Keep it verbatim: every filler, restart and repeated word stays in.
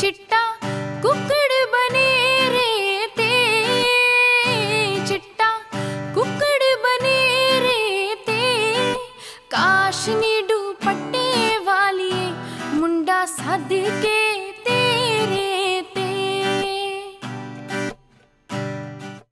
चिट्टा कुकड़ बने रे ते, चिट्टा कुकड़ बने रे ते, काश नी दुपट्टे वाली मुंडा सद के